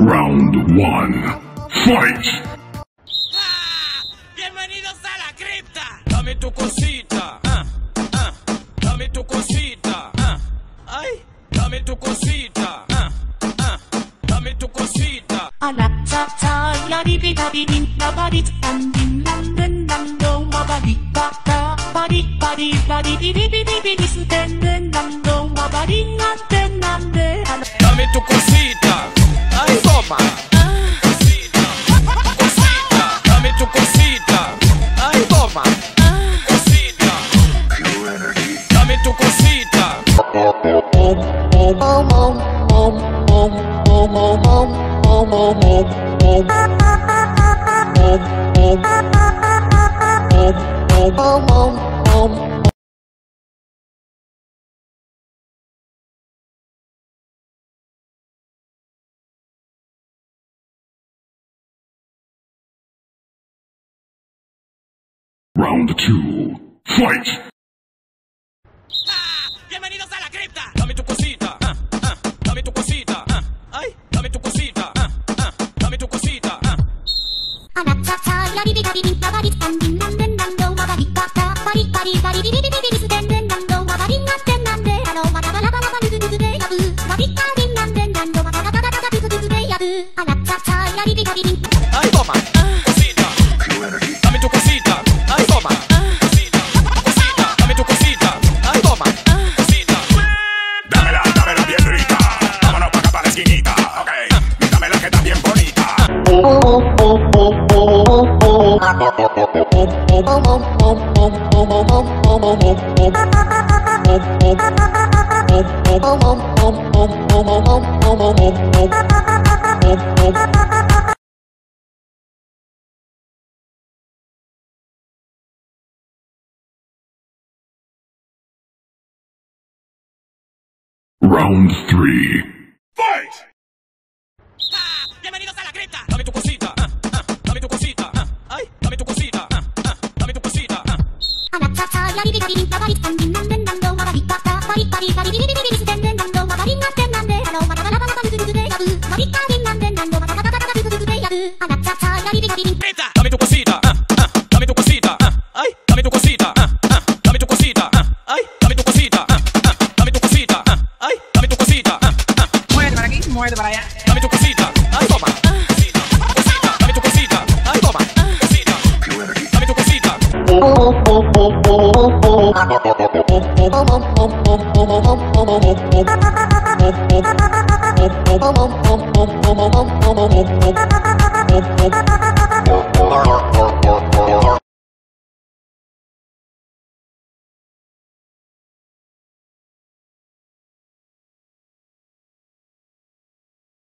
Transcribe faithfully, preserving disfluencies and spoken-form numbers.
Round one. Fight! ¡Ah! ¡Bienvenidos a la cripta! Dame tu cosita, ah, ah. Dame tu cosita, ah. Ay, dame tu cosita, ah, ah. Dame tu cosita. 아라차차 야리비다리린 나바리 안딘 남는 남도 마바리 빠따 바리 바리 바리 비비비비비 스탠는 남도 마바리 난땐 난데 Dame tu cosita. Ay, toma. Cosita, cosita. Dame tu cosita. Ay, toma. Cosita. Dame tu cosita. om om om om om om om om om om om om om om om om om. Round two. Fight! ¡Ah! ¡Bienvenidos a la cripta! Dame tu cosita, ah, ah. Dame tu cosita, ah. Ay, dame tu cosita, ah, ah. Dame tu cosita, ah. 아라차차 야리비다리린 나바리 안딘 남는 남도 마바리 빠따 바리 바리 바리 비비비비비 스탠는 남도 마바리 난땐 난데 하로 마다바라바라바 두두두두데 야브 바비까딘 난땐 난도 마다바라바라바 두두두두데 야브 아라차차 야리비다리린. Ay, toma. Cosita. Dame tu cosita. Ay, toma. Cosita. Cosita. Dame tu cosita. Ay, toma. Cosita. Dámela, dámela bien rica. Vámonos pa' acá pa' la esquinita, ok. Dámela que está bien bonita. Round three. Fight! ¡Ah! ¡Bienvenidos a la cripta! Dame tu cosita, ah, ah. Dame tu cosita, ah. Ay, dame tu cosita, ah, ah. Dame tu cosita, ah. 아라차차 야리비다리린 나바리 안딘 남는 남도 마바리 빠따 바리 바리 바리 비비비비비 스탠는 남도 마바리 난땐 난데 하로 마다바라바라바 두두두두데 야브 바비까딘 난땐 난도 마다바라바라바 두두두두데 야브 아라차차 야리비다리린. Cripta. Dame tu cosita, ah, ah. Dame tu cosita, ah. Ay, dame tu cosita, ah, ah. Dame tu cosita, ah. Ay, dame tu cosita, ah, ah. Dame tu cosita, ah. Ay, dame tu cosita, ah, ah. Muévete para aquí, muévete para allá. Dame tu cosita, ay, toma. Cosita, cosita, dame tu cosita, ay, toma. Cosita, dame tu cosita. Oh,